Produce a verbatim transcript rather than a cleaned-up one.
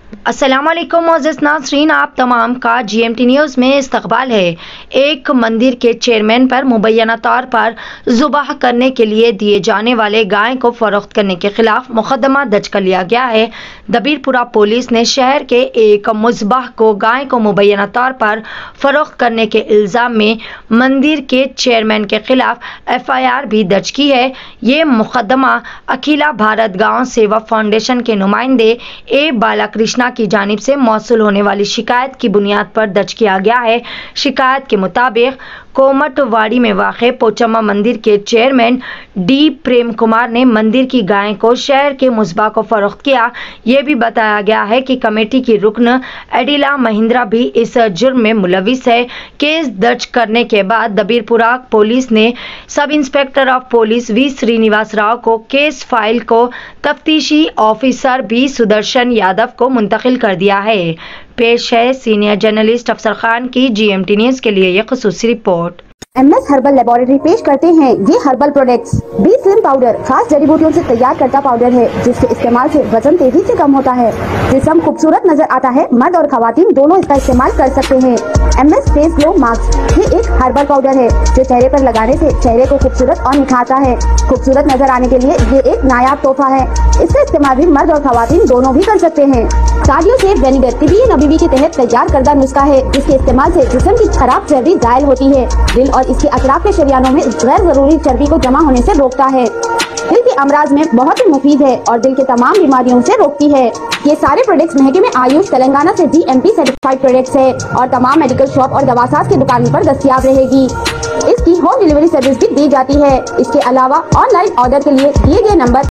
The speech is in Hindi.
अस्सलामुअलैकुम मोअज़्ज़िज़ नाज़रीन, आप तमाम का जी एम टी न्यूज़ में इस्तकबाल है। एक मंदिर के चेयरमैन पर मुबैना तौर पर ज़ुबाह करने के लिए दिए जाने वाले गाय को फ़रोख्त करने के खिलाफ मुकदमा दर्ज कर लिया गया है। दबीरपुरा पुलिस ने शहर के एक मुज़ब्बाह को गाय को मुबैना तौर पर फ़रोख्त करने के इल्ज़ाम में मंदिर के चेयरमैन के खिलाफ एफ आई आर भी दर्ज की है। ये मुकदमा अखिला भारत गाँव सेवा फाउंडेशन के नुमाइंदे ए बालाकृष्णा की जानिब से मौसूल होने वाली शिकायत की बुनियाद पर दर्ज किया गया है। शिकायत के मुताबिक कोमटवाड़ी में वाक़े पोचम्मा मंदिर के चेयरमैन डी प्रेम कुमार ने मंदिर की गाय को शहर के मुज़ब्बाह को फ़रोख्त किया। ये भी बताया गया है कि कमेटी की रुकन एडिला महिंद्रा भी इस जुर्म में मुलविस है। केस दर्ज करने के बाद दबीरपुरा पुलिस ने sub inspector of police V Srinivas Rao को केस फाइल को तफ्तीशी ऑफिसर बी सुदर्शन यादव को मुंतकिल कर दिया है। पेश है सीनियर जर्नलिस्ट अफसर खान की जी एम टी न्यूज़ के लिए यह ख़ुसूसी report. M S herbal laboratory पेश करते हैं ये herbal products. B slim powder खास जड़ी बूटियों से तैयार करता पाउडर है, जिसके इस्तेमाल से वजन तेजी से कम होता है, जिस्म खूबसूरत नजर आता है। मर्द और खवातीन दोनों इसका इस्तेमाल कर सकते हैं। M S face glow mask ये एक हर्बल पाउडर है जो चेहरे पर लगाने से चेहरे को खूबसूरत और निखारता है। खूबसूरत नजर आने के लिए ये एक नायाब तोहफा है। इसका इस्तेमाल भी मर्द और खवातीन दोनों भी कर सकते हैं। कार्डियो सेफ वेनिगर तिबी नबीवी के तहत तैयार करदा नुस्खा है, जिसके इस्तेमाल से जिस्म की खराब चर्बी जायल होती है। दिल और इसके अतराफ के शरियानों में गैर जरूरी चर्बी को जमा होने से रोकता है। दिल के अमराज में बहुत ही मुफीद है और दिल के तमाम बीमारियों से रोकती है। ये सारे प्रोडक्ट्स महकमे आयुष तेलंगाना से G M T certified products है और तमाम मेडिकल शॉप और दवासाज की दुकानों पर दस्तयाब रहेगी। इसकी होम डिलीवरी सर्विस भी दी जाती है। इसके अलावा ऑनलाइन ऑर्डर के लिए दिए गए नंबर